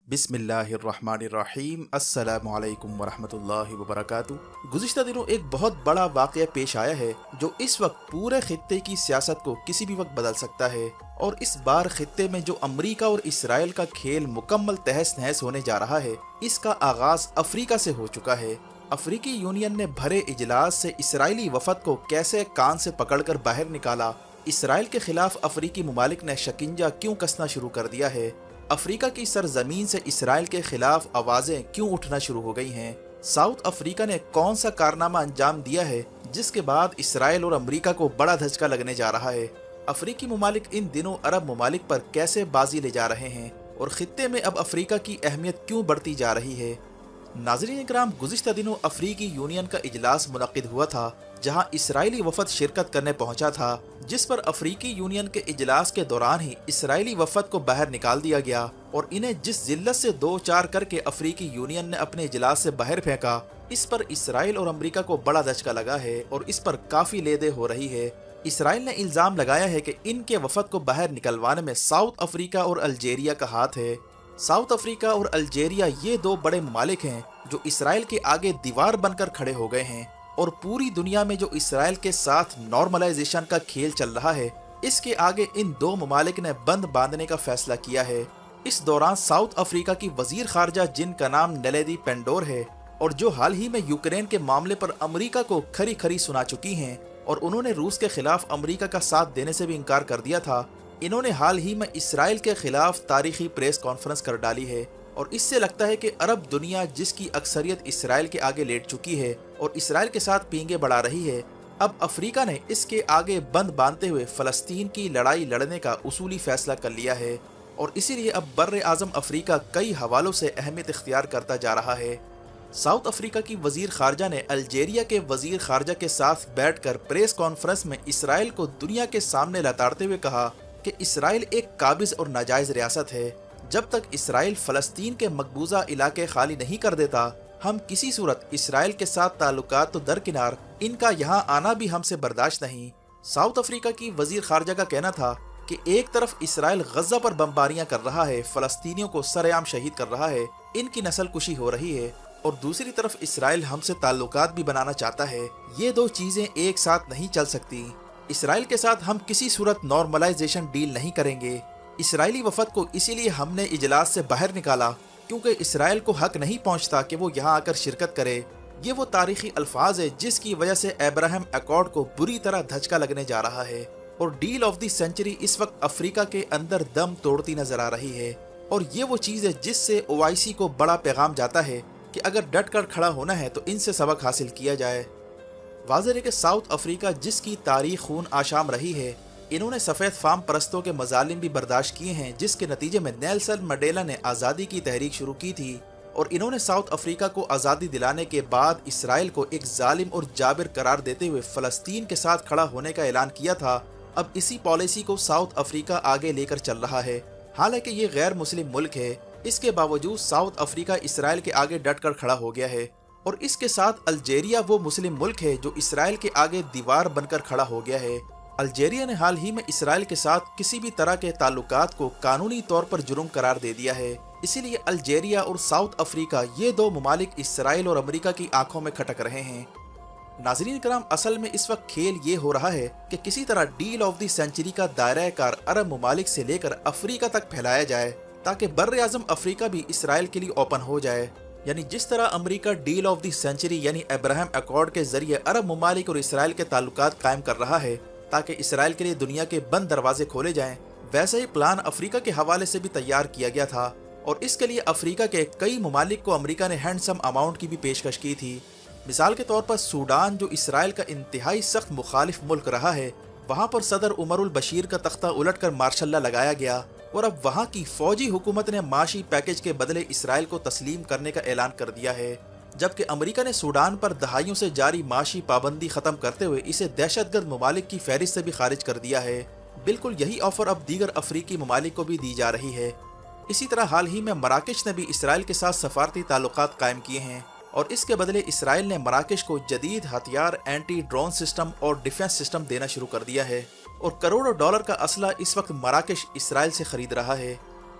बिस्मिल्लाहिर्रहमानिर्रहीम अस्सलामु अलैकुम वरहमतुल्लाहि वबरकातुहू। गुज़िश्ता दिनों एक बहुत बड़ा वाक़या पेश आया है जो इस वक्त पूरे खित्ते की सियासत को किसी भी वक्त बदल सकता है। और इस बार खित्ते में जो अमरीका और इसराइल का खेल मुकम्मल तहस नहस होने जा रहा है, इसका आगाज अफ्रीका से हो चुका है। अफ्रीकी यूनियन ने भरे इजलास से इसराइली वफद को कैसे कान से पकड़कर बाहर निकाला, इसराइल के खिलाफ अफ्रीकी ममालिक ने शिकंजा क्यों कसना शुरू कर दिया है, अफ्रीका की सरजमीन से इसराइल के खिलाफ आवाजें क्यों उठना शुरू हो गई हैं, साउथ अफ्रीका ने कौन सा कारनामा अंजाम दिया है जिसके बाद इसराइल और अमरीका को बड़ा धचका लगने जा रहा है, अफ्रीकी ममालिक इन दिनों अरब ममालिक पर कैसे बाजी ले जा रहे हैं और खित्ते में अब अफ्रीका की अहमियत क्यों बढ़ती जा रही है। नाज़रीन इकराम, गुज़िश्ता दिनों अफ्रीकी यूनियन का इजलास मुनक्किद हुआ था जहां इसराइली वफद शिरकत करने पहुंचा था, जिस पर अफ्रीकी यूनियन के इजलास के दौरान ही इसराइली वफद को बाहर निकाल दिया गया और इन्हें जिस जिल्लत से दो चार करके अफ्रीकी यूनियन ने अपने इजलास से बाहर फेंका, इस पर इसराइल और अमरीका को बड़ा धचका लगा है और इस पर काफ़ी लेदे हो रही है। इसराइल ने इल्ज़ाम लगाया है कि इनके वफद को बाहर निकलवाने में साउथ अफ्रीका और अल्जेरिया का हाथ है। साउथ अफ्रीका और अल्जेरिया ये दो बड़े ममालिक हैं जो इसराइल के आगे दीवार बनकर खड़े हो गए हैं और पूरी दुनिया में जो इसराइल के साथ नॉर्मलाइजेशन का खेल चल रहा है, इसके आगे इन दो ममालिक ने बंद बांधने का फैसला किया है। इस दौरान साउथ अफ्रीका की वजीर खारजा, जिनका नाम नेलेदी पेंडोर है और जो हाल ही में यूक्रेन के मामले पर अमरीका को खरी खरी सुना चुकी हैं और उन्होंने रूस के खिलाफ अमरीका का साथ देने से भी इनकार कर दिया था, इन्होंने हाल ही में इसराइल के खिलाफ तारीखी प्रेस कॉन्फ्रेंस कर डाली है और इससे लगता है कि अरब दुनिया, जिसकी अक्सरियत इसराइल के आगे लेट चुकी है और इसराइल के साथ पींगे बढ़ा रही है, अब अफ्रीका ने इसके आगे बंद बांधते हुए फ़लस्तीन की लड़ाई लड़ने का उसूली फैसला कर लिया है और इसीलिए अब बर्र आज़म अफ्रीका कई हवालों से अहमियत इख्तियार करता जा रहा है। साउथ अफ्रीका की वजीर खारजा ने अल्जेरिया के वजीर खारजा के साथ बैठकर प्रेस कॉन्फ्रेंस में इसराइल को दुनिया के सामने लताड़ते हुए कहा कि इसराइल एक काबिज और नाजायज रियासत है। जब तक इसराइल फ़लस्तीन के मकबूजा इलाके खाली नहीं कर देता, हम किसी सूरत इसराइल के साथ ताल्लुकात तो दरकिनार, इनका यहाँ आना भी हमसे बर्दाश्त नहीं। साउथ अफ्रीका की वजीर खारजा का कहना था कि एक तरफ इसराइल गजा पर बमबारियां कर रहा है, फ़लस्तीनियों को सरेआम शहीद कर रहा है, इनकी नस्ल कुशी हो रही है, और दूसरी तरफ इसराइल हमसे ताल्लुकात भी बनाना चाहता है। ये दो चीज़ें एक साथ नहीं चल सकती। इसराइल के साथ हम किसी सूरत नॉर्मलाइजेशन डील नहीं करेंगे। इसराइली वफद को इसीलिए हमने इजलास से बाहर निकाला क्योंकि इसराइल को हक नहीं पहुंचता कि वो यहाँ आकर शिरकत करे। ये वो तारीखी अल्फाज है जिसकी वजह से अब्राहम अकॉर्ड को बुरी तरह धचका लगने जा रहा है और डील ऑफ द सेंचुरी इस वक्त अफ्रीका के अंदर दम तोड़ती नजर आ रही है। और ये वो चीज़ है जिससे OIC को बड़ा पैगाम जाता है कि अगर डट कर खड़ा होना है तो इनसे सबक हासिल किया जाए। वाज़ेह है कि साउथ अफ्रीका, जिसकी तारीख खून आशाम रही है, इन्होंने सफ़ेद फार्म परस्तों के मजालिम भी बर्दाश्त किए हैं, जिसके नतीजे में नेल्सन मंडेला ने आज़ादी की तहरीक शुरू की थी और इन्होंने साउथ अफ्रीका को आज़ादी दिलाने के बाद इसराइल को एक जालिम और जाबिर करार देते हुए फ़लस्तीन के साथ खड़ा होने का ऐलान किया था। अब इसी पॉलिसी को साउथ अफ्रीका आगे लेकर चल रहा है। हालांकि ये गैर मुस्लिम मुल्क है, इसके बावजूद साउथ अफ्रीका इसराइल के आगे डट कर खड़ा हो गया है और इसके साथ अल्जेरिया वो मुस्लिम मुल्क है जो इसराइल के आगे दीवार बनकर खड़ा हो गया है। अल्जेरिया ने हाल ही में इसराइल के साथ किसी भी तरह के ताल्लुकात को कानूनी तौर पर जुर्म करार दे दिया है। इसीलिए अल्जेरिया और साउथ अफ्रीका, ये दो ममालिक इसराइल और अमरीका की आंखों में खटक रहे हैं। नाज़रीन कराम, असल में इस वक्त खेल ये हो रहा है कि किसी तरह डील ऑफ द सेंचुरी का दायरा कार अरब ममालिक से लेकर अफ्रीका तक फैलाया जाए ताकि बर्र आज़म अफ्रीका भी इसराइल के लिए ओपन हो जाए। यानी जिस तरह America deal of the century यानी अब्राहम अकॉर्ड के जरिए अरब ममालिक और इसराइल के ताल्लुकात कायम कर रहा है ताकि इसराइल के लिए दुनिया के बंद दरवाजे खोले जाएं, वैसे ही प्लान अफ्रीका के हवाले से भी तैयार किया गया था और इसके लिए अफ्रीका के कई ममालिक को अमरीका ने हैंडसम अमाउंट की भी पेशकश की थी। मिसाल के तौर पर सूडान, जो इसराइल का इंतहाई सख्त मुखालिफ मुल्क रहा है, वहाँ पर सदर उमरुल बशीर का तख्ता उलट कर मार्शल लॉ लगाया गया और अब वहाँ की फौजी हुकूमत ने माशी पैकेज के बदले इसराइल को तस्लीम करने का ऐलान कर दिया है, जबकि अमरीका ने सूडान पर दहाइयों से जारी माशी पाबंदी खत्म करते हुए इसे दहशतगर्द ममालिक की फहरिस्त से भी खारिज कर दिया है। बिल्कुल यही ऑफर अब दीगर अफ्रीकी ममालिक को भी दी जा रही है। इसी तरह हाल ही में मराकश ने भी इसराइल के साथ सफारती ताल्लुकात कायम किए हैं और इसके बदले इसराइल ने मराकश को जदीद हथियार, एंटी ड्रोन सिस्टम और डिफेंस सिस्टम देना शुरू कर दिया है और करोड़ों डॉलर का असला इस वक्त मराकश इसराइल से खरीद रहा है।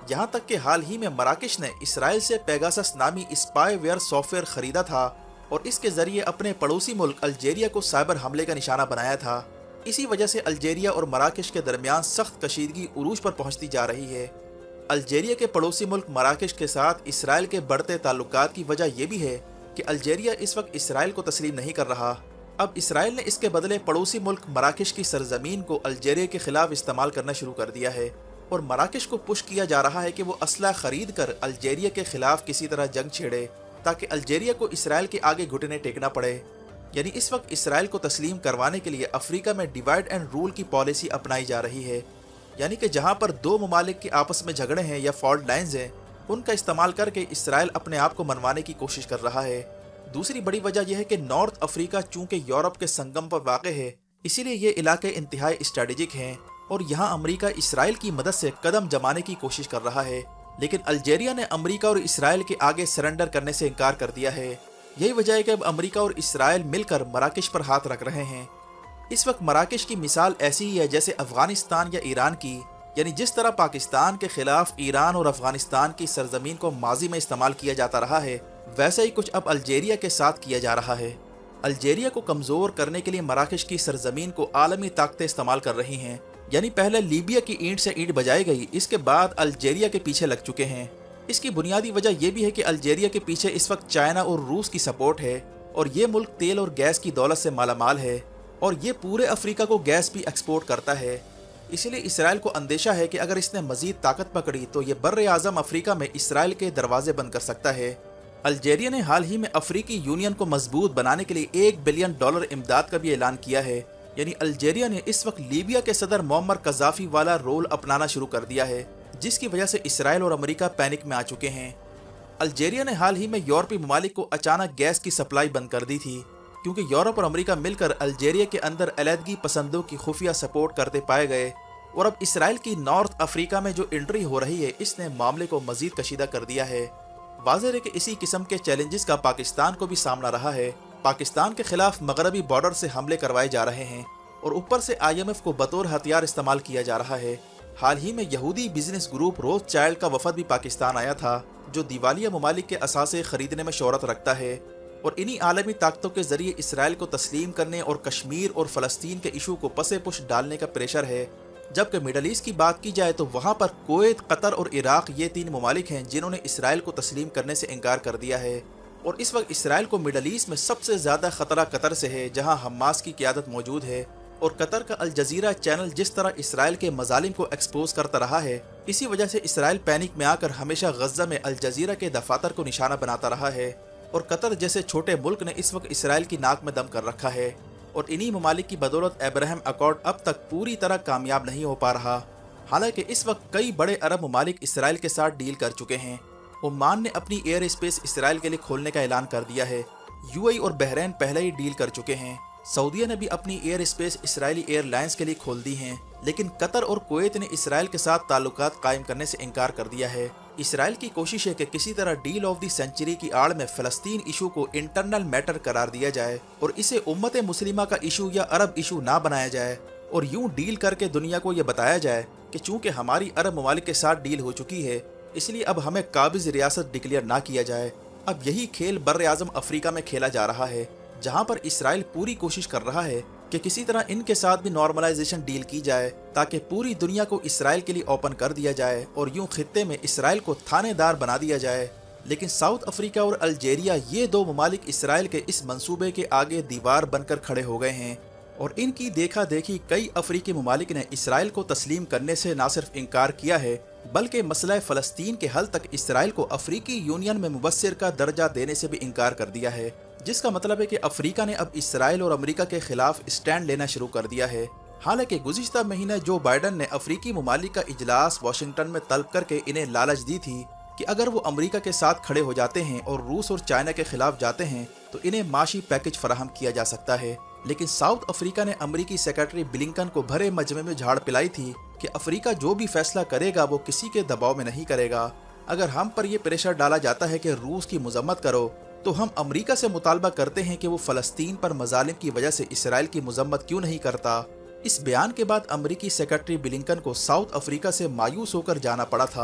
यहाँ तक कि हाल ही में मराकश ने इसराइल से पेगासस नामी स्पाईवेयर सॉफ्टवेयर खरीदा था और इसके जरिए अपने पड़ोसी मुल्क अल्जीरिया को साइबर हमले का निशाना बनाया था। इसी वजह से अल्जीरिया और मराकश के दरमियान सख्त कशीदगी उरूज पर पहुंचती जा रही है। अल्जीरिया के पड़ोसी मुल्क मराकश के साथ इसराइल के बढ़ते ताल्लुकात की वजह यह भी है कि अल्जीरिया इस वक्त इसराइल को तस्लीम नहीं कर रहा। अब इसराइल ने इसके बदले पड़ोसी मुल्क मराकश की सरजमीन को अल्जीरिया के खिलाफ इस्तेमाल करना शुरू कर दिया है और मराकश को पुश किया जा रहा है कि वो असला खरीद कर अल्जीरिया के खिलाफ किसी तरह जंग छेड़े ताकि अल्जीरिया को इसराइल के आगे घुटने टेकना पड़े। यानी इस वक्त इसराइल को तस्लीम करवाने के लिए अफ्रीका में डिवाइड एंड रूल की पॉलिसी अपनाई जा रही है। यानी कि जहाँ पर दो ममालिक के आपस में झगड़े हैं या फॉल्ट लाइन्स हैं, उनका इस्तेमाल करके इसराइल अपने आप को मनवाने की कोशिश कर रहा है। दूसरी बड़ी वजह यह है कि नॉर्थ अफ्रीका चूंकि यूरोप के संगम पर वाक़ है, इसीलिए ये इलाके इंतहाई स्ट्रेटेजिक हैं और यहाँ अमेरिका इसराइल की मदद से कदम जमाने की कोशिश कर रहा है। लेकिन अल्जीरिया ने अमेरिका और इसराइल के आगे सरेंडर करने से इनकार कर दिया है। यही वजह है कि अब अमेरिका और इसराइल मिलकर मराकश पर हाथ रख रहे हैं। इस वक्त मराकश की मिसाल ऐसी ही है जैसे अफगानिस्तान या ईरान की, यानी जिस तरह पाकिस्तान के खिलाफ ईरान और अफगानिस्तान की सरजमीन को माजी में इस्तेमाल किया जाता रहा है, वैसे ही कुछ अब अल्जीरिया के साथ किया जा रहा है। अल्जीरिया को कमज़ोर करने के लिए मराकश की सरजमीन को आलमी ताकतें इस्तेमाल कर रही हैं। यानी पहले लीबिया की ईंट से ईंट बजाई गई, इसके बाद अल्जीरिया के पीछे लग चुके हैं। इसकी बुनियादी वजह यह भी है कि अल्जीरिया के पीछे इस वक्त चाइना और रूस की सपोर्ट है और ये मुल्क तेल और गैस की दौलत से मालामाल है और ये पूरे अफ्रीका को गैस भी एक्सपोर्ट करता है। इसलिए इसराइल को अंदेशा है कि अगर इसने मजीद ताकत पकड़ी तो ये बर्र आज़म अफ्रीका में इसराइल के दरवाजे बंद कर सकता है। अल्जीरिया ने हाल ही में अफ्रीकी यूनियन को मजबूत बनाने के लिए $1 बिलियन इमदाद का भी ऐलान किया है। यानी अल्जीरिया ने इस वक्त लीबिया के सदर मोअम्मर कज़ाफी वाला रोल अपनाना शुरू कर दिया है, जिसकी वजह से इसराइल और अमेरिका पैनिक में आ चुके हैं। अल्जीरिया ने हाल ही में यूरोपीय ममालिक को अचानक गैस की सप्लाई बंद कर दी थी क्योंकि यूरोप और अमेरिका मिलकर अल्जीरिया के अंदर अलहदगी पसंदों की खुफिया सपोर्ट करते पाए गए और अब इसराइल की नॉर्थ अफ्रीका में जो एंट्री हो रही है, इसने मामले को मजीद कशीदा कर दिया है। वाज़ेह है कि इसी किस्म के चैलेंजेस का पाकिस्तान को भी सामना रहा है। पाकिस्तान के खिलाफ मगरबी बॉर्डर से हमले करवाए जा रहे हैं और ऊपर से IMF को बतौर हथियार इस्तेमाल किया जा रहा है। हाल ही में यहूदी बिजनेस ग्रुप रोथशाइल्ड का वफद भी पाकिस्तान आया था, जो दिवालिया ममालिक के असासे खरीदने में शोहरत रखता है और इन्हीं आलमी ताकतों के जरिए इसराइल को तस्लीम करने और कश्मीर और फ़लस्तीन के इशू को पसे पुश डालने का प्रेशर है। जबकि मिडल ईस्ट की बात की जाए तो वहाँ पर कुवैत, कतर और इराक ये 3 ममालिक हैं जिन्होंने इसराइल को तस्लीम करने से इनकार कर दिया है और इस वक्त इसराइल को मिडल ईस्ट में सबसे ज़्यादा खतरा कतर से है, जहाँ हमास की क़यादत मौजूद है। और कतर का अल जजीरा चैनल जिस तरह इसराइल के मजालिम को एक्सपोज करता रहा है, इसी वजह से इसराइल पैनिक में आकर हमेशा गज़ा में अल जजीरा के दफातर को निशाना बनाता रहा है और कतर जैसे छोटे मुल्क ने इस वक्त इसराइल की नाक में दम कर रखा है और इन्हीं ममालिक की बदौलत अब्राहम अकॉर्ड अब तक पूरी तरह कामयाब नहीं हो पा रहा। हालांकि इस वक्त कई बड़े अरब ममालिक इसराइल के साथ डील कर चुके हैं। ओमान ने अपनी एयर स्पेस इसराइल के लिए खोलने का ऐलान कर दिया है। UAE और बहरीन पहले ही डील कर चुके हैं। सऊदीया ने भी अपनी एयर स्पेस इसराइली एयरलाइंस के लिए खोल दी हैं, लेकिन कतर और कुवैत ने इसराइल के साथ ताल्लुकात कायम करने से इनकार कर दिया है। इसराइल की कोशिश है कि किसी तरह डील ऑफ द सेंचुरी की आड़ में फ़लस्तीन इशू को इंटरनल मैटर करार दिया जाए और इसे उम्मत मुस्लिमा का इशू या अरब इशू ना बनाया जाए और यूं डील करके दुनिया को यह बताया जाए कि चूंकि हमारी अरब ममालिक के साथ डील हो चुकी है, इसलिए अब हमें काबिज रियासत डिक्लेयर ना किया जाए। अब यही खेल बर्र आज़म अफ्रीका में खेला जा रहा है, जहां पर इसराइल पूरी कोशिश कर रहा है कि किसी तरह इनके साथ भी नॉर्मलाइजेशन डील की जाए ताकि पूरी दुनिया को इसराइल के लिए ओपन कर दिया जाए और यूं खित्ते में इसराइल को थानेदार बना दिया जाए। लेकिन साउथ अफ्रीका और अल्जीरिया ये 2 ममालिक इसराइल के इस मंसूबे के आगे दीवार बनकर खड़े हो गए हैं और इनकी देखा देखी कई अफ्रीकी ममालिक ने इसराइल को तस्लीम करने से न सिर्फ इनकार किया है, बल्कि मसला फ़लस्तीन के हल तक इसराइल को अफ्रीकी यूनियन में मुबस्सिर का दर्जा देने से भी इनकार कर दिया है, जिसका मतलब है कि अफ्रीका ने अब इसराइल और अमेरिका के खिलाफ स्टैंड लेना शुरू कर दिया है। हालांकि गुज़िश्ता महीने जो बाइडन ने अफ्रीकी ममालिक का इजलास वाशिंगटन में तलब करके इन्हें लालच दी थी कि अगर वो अमेरिका के साथ खड़े हो जाते हैं और रूस और चाइना के खिलाफ जाते हैं तो इन्हें माशी पैकेज फराहम किया जा सकता है। लेकिन साउथ अफ्रीका ने अमेरिकी सेक्रेटरी ब्लिंकन को भरे मजमे में झाड़ पिलाई थी कि अफ्रीका जो भी फैसला करेगा वो किसी के दबाव में नहीं करेगा। अगर हम पर यह प्रेशर डाला जाता है कि रूस की मजम्मत करो, तो हम अमेरिका से मुतालबा करते हैं कि वो फ़लस्तीन पर मजालिम की वजह से इसराइल की मजम्मत क्यों नहीं करता। इस बयान के बाद अमेरिकी सेक्रेटरी ब्लिंकन को साउथ अफ्रीका से मायूस होकर जाना पड़ा था।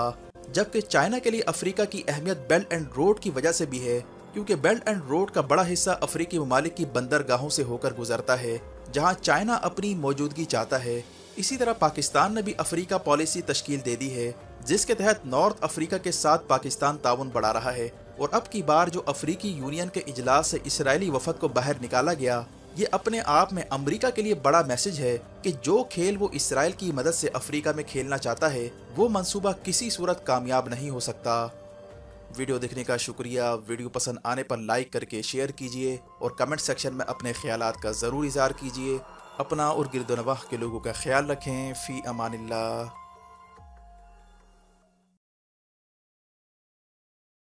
जबकि चाइना के लिए अफ्रीका की अहमियत बेल्ट एंड रोड की वजह से भी है, क्योंकि बेल्ट एंड रोड का बड़ा हिस्सा अफ्रीकी ममालिक की बंदरगाहों से होकर गुजरता है, जहां चाइना अपनी मौजूदगी चाहता है। इसी तरह पाकिस्तान ने भी अफ्रीका पॉलिसी तश्कील दे दी है, जिसके तहत नॉर्थ अफ्रीका के साथ पाकिस्तान ताउन बढ़ा रहा है। और अब की बार जो अफ्रीकी यूनियन के इजलास से इसराइली वफद को बाहर निकाला गया, ये अपने आप में अमेरिका के लिए बड़ा मैसेज है कि जो खेल वो इसराइल की मदद से अफ्रीका में खेलना चाहता है, वो मंसूबा किसी सूरत कामयाब नहीं हो सकता। वीडियो देखने का शुक्रिया। वीडियो पसंद आने पर लाइक करके शेयर कीजिए और कमेंट सेक्शन में अपने ख्यालात का ज़रूर इज़हार कीजिए। अपना और गिरदोनवाह के लोगों का ख्याल रखें। फ़ी अमानिल्लाह।